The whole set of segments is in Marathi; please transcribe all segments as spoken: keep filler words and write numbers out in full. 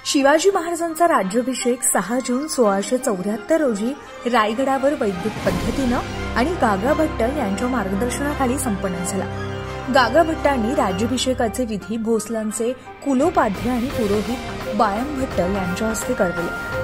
शिवाजी महाराजांचा राज्याभिषेक सहा जून सोळाशे चौऱ्याहत्तर रोजी रायगडावर वैदिक पद्धतीनं आणि गागा भट्ट यांच्या मार्गदर्शनाखाली संपन्न झाला। गागा भट्टांनी राज्याभिषेकाचे विधी भोसलांचे कुलोपाध्ये आणि पुरोहित बायम भट्ट यांच्या हस्ते करवले।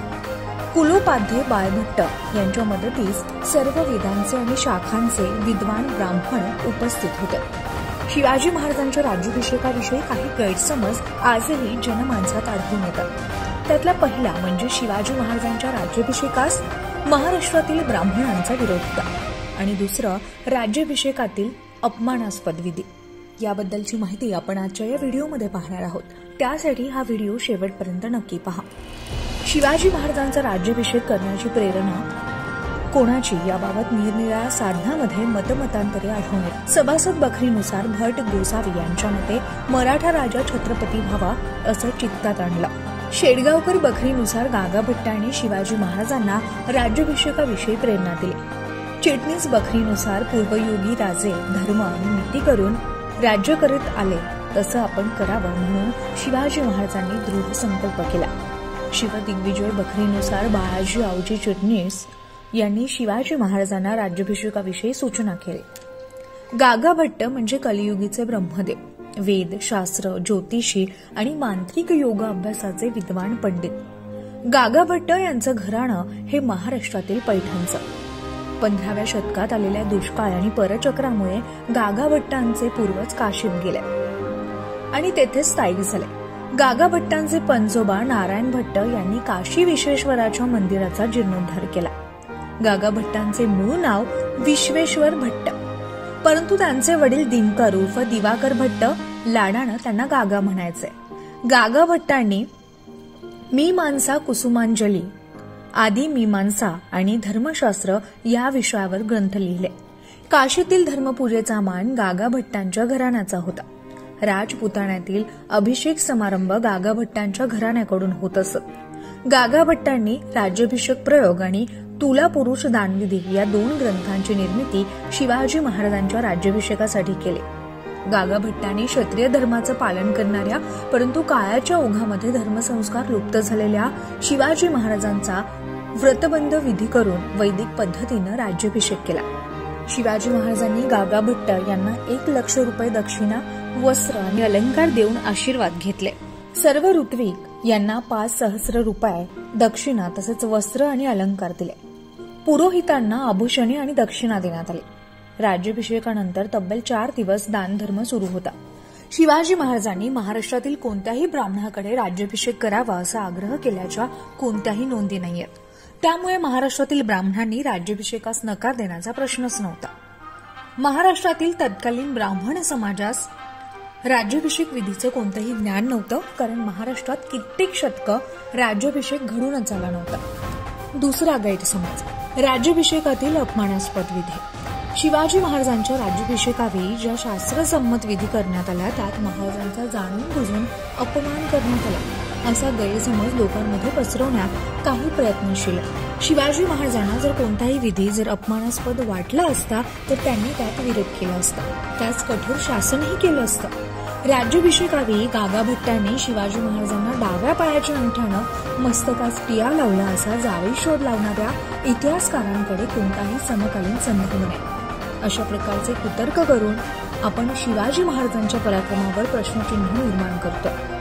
कुलोपाध्ये बायभट्ट यांच्या मदतीस सर्व वेदांचे आणि शाखांचे विद्वान ब्राह्मण उपस्थित होते। शिवाजी महाराजांच्या राज्याभिषेकाविषयी काही गैरसमज आजही जनमानसात आढळून येतात। त्यातला पहिला म्हणजे शिवाजी महाराजांच्या राज्याभिषेकास महाराष्ट्रातील ब्राह्मणांचा विरोध होता आणि दुसरं राज्याभिषेकातील अपमानास्पद विधी। याबद्दलची माहिती आपण आजच्या या व्हिडिओमध्ये पाहणार आहोत, त्यासाठी हा व्हिडिओ शेवटपर्यंत नक्की पहा। शिवाजी महाराजांचा राज्याभिषेक करण्याची प्रेरणा कोणाची याबाबत निरनिराळ्या साधनामध्ये मतमतांतरे आढळून येतात। सभासद बखरीनुसार भट गोसावी यांच्या मते मराठा राजा छत्रपती व्हावा असं चित्तात आणलं। शेडगावकर बखरीनुसार गागा भट्टांनी शिवाजी महाराजांना राज्याभिषेकाविषयी प्रेरणा दिली। चिटणीस बखरीनुसार पूर्वयोगी राजे धर्म आणि नीती करून राज्य करीत आले तसं आपण करावं म्हणून शिवाजी महाराजांनी दृढ संकल्प केला। शिवदिग्विजय बखरीनुसार बाळाजी आवजी चिटणीस यांनी शिवाजी महाराजांना राज्याभिषेकाविषयी सूचना केली। गागा भट्ट म्हणजे कलियुगीचे ब्रह्मदेव, वेद शास्त्र ज्योतिषी आणि मांत्रिक योग अभ्यासाचे विद्वान पंडित। गागा भट्ट यांचं घराणं हे महाराष्ट्रातील पैठणचं। पंधराव्या शतकात आलेल्या दुष्काळ आणि परचक्रामुळे गागा भट्टांचे पूर्वज काशीत गेले आणि तेथे स्थायिक झाले। गागा भट्टांचे पंजोबा नारायण भट्ट यांनी काशी विश्वेश्वराच्या मंदिराचा जीर्णोद्धार केला। गागा भट्टांचे मूळ नाव विश्वेश्वर भट्ट, परंतु त्यांचे वडील दिनकर उर्फ दिवाकर भट्ट लाडानं त्यांना गागा म्हणायचे। गागा भट्टांनी मीमांसा कुसुमांजली आदी मीमांसा आणि धर्मशास्त्र या विषयावर ग्रंथ लिहिले। काशीतील धर्मपूजेचा मान गागा भट्टांच्या घराण्याचा होता। राजपुताण्यातील अभिषेक समारंभ गागा भट्टांच्या घराण्याकडून होत असत। गागा भट्टांनी राज्याभिषेक प्रयोग आणि तुला पुरुष दानविधी या दोन ग्रंथांची निर्मिती शिवाजी महाराजांच्या राज्याभिषेकासाठी केली। गागा भट्टांनी क्षत्रिय धर्माचं पालन करणाऱ्या परंतु काळाच्या ओघामध्ये धर्मसंस्कार लुप्त झालेल्या शिवाजी महाराजांचा व्रतबंध विधी करून वैदिक पद्धतीनं राज्याभिषेक केला। शिवाजी महाराजांनी गागा भट्ट यांना एक लक्ष रुपये दक्षिणा, वस्त्र आणि अलंकार देऊन आशीर्वाद घेतले। सर्व ऋत्विक यांना पाच सहस्र रुपये दक्षिणा तसेच वस्त्र आणि अलंकार दिले। पुरोहितांना आभूषणे आणि दक्षिणा देण्यात आली। राज्याभिषेकानंतर तब्बल चार दिवस दानधर्म सुरू होता। शिवाजी महाराजांनी महाराष्ट्रातील कोणत्याही ब्राह्मणाकडे राज्याभिषेक करावा असा आग्रह केल्याच्या कोणत्याही नोंदी नाहीयेत। त्यामुळे महाराष्ट्रातील ब्राह्मणांनी राज्याभिषेकास नकार देण्याचा प्रश्नच नव्हता। महाराष्ट्रातील तत्कालीन ब्राह्मण समाजास राज्याभिषेक विधीचं कोणतंही ज्ञान नव्हतं, कारण महाराष्ट्रात कित्येक शतकं राज्याभिषेक घडूनच आला नव्हता। दुसरा गैरसमज, राज्याभिषेकातील अपमानास्पद विधी। शिवाजी महाराजांच्या राज्याभिषेकावेळी ज्या शास्त्रसंमत विधी करण्यात आल्या त्यात महाराजांचा जाणून बुजून अपमान करण्यात आला असा गैरसमज लोकांमध्ये पसरवण्यात काही प्रयत्नशील। शिवाजी महाराजांना जर कोणताही विधी जर अपमानास्पद वाटला असता तर त्यांनी त्यात विरोध केला असता, त्यास कठोर शासनही केलं असतं। राज्याभिषेकावेळी गागा भट्टांनी शिवाजी महाराजांना डाव्या पायाच्या अंगठ्यानं मस्तकास टिया लावला असा जावेळी शोध लावणाऱ्या इतिहासकारांकडे कोणताही समकालीन संदर्भ नाही। अशा प्रकारचे कुतर्क करून आपण शिवाजी महाराजांच्या पराक्रमावर प्रश्नचिन्ह निर्माण करतो।